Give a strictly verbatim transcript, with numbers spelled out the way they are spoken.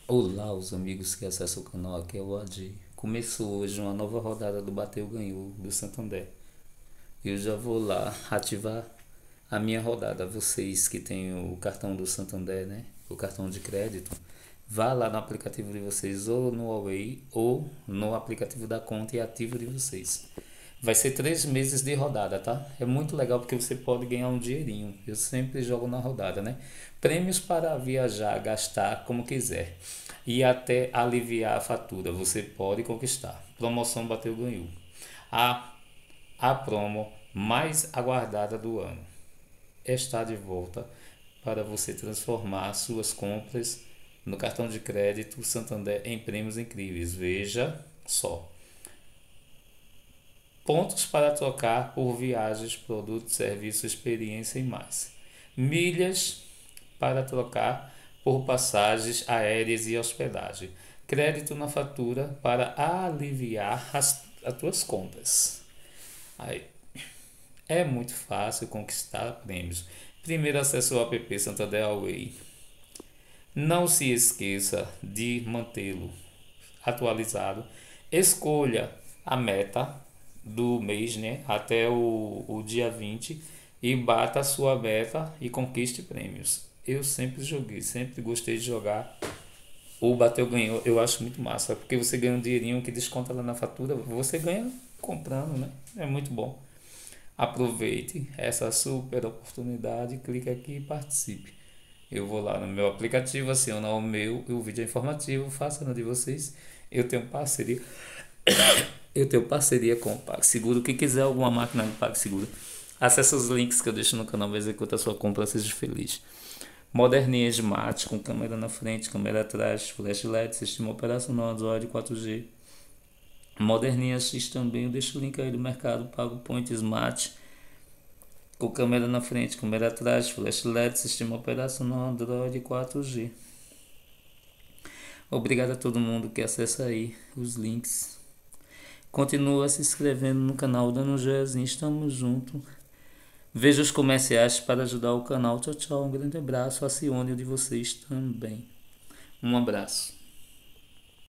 Olá, os amigos que acessam o canal, aqui é o Adi. Começou hoje uma nova rodada do Bateu Ganhou do Santander. Eu já vou lá ativar a minha rodada. Vocês que têm o cartão do Santander, né? O cartão de crédito, vá lá no aplicativo de vocês, ou no Huawei, ou no aplicativo da conta e ativo de vocês. Vai ser três meses de rodada, tá? É muito legal porque você pode ganhar um dinheirinho. Eu sempre jogo na rodada, né? Prêmios para viajar, gastar como quiser. E até aliviar a fatura, você pode conquistar. Promoção Bateu Ganhou. A, a promo mais aguardada do ano está de volta para você transformar suas compras no cartão de crédito Santander em prêmios incríveis. Veja só. Pontos para trocar por viagens, produtos, serviços, experiência e mais. Milhas para trocar por passagens aéreas e hospedagem. Crédito na fatura para aliviar as, as tuas contas. Aí, é muito fácil conquistar prêmios. Primeiro acesse o app Santander Away. Não se esqueça de mantê-lo atualizado. Escolha a meta do mês, né, até o, o dia vinte, e bata a sua meta e conquiste prêmios. Eu sempre joguei, sempre gostei de jogar o Bateu Ganhou. Eu acho muito massa, porque você ganha um dinheirinho que desconta lá na fatura, você ganha comprando, né? É muito bom. Aproveite essa super oportunidade, clique aqui e participe. Eu vou lá no meu aplicativo, aciono o meu, o vídeo é informativo, faça no de vocês. Eu tenho parceria, eu tenho parceria com o PagSeguro. Quem quiser alguma máquina de PagSeguro, acesse os links que eu deixo no canal, executa a sua compra, seja feliz. Moderninha Smart com câmera na frente, câmera atrás, flash L E D, sistema operacional Android quatro G. Moderninha X também, eu deixo o link aí do mercado Pago Point Smart com câmera na frente, câmera atrás, flash L E D, sistema operacional Android quatro G. Obrigado a todo mundo que acessa aí os links. Continua se inscrevendo no canal, dando joinha, estamos juntos. Veja os comerciais para ajudar o canal. Tchau, tchau, um grande abraço, acione o de vocês também. Um abraço.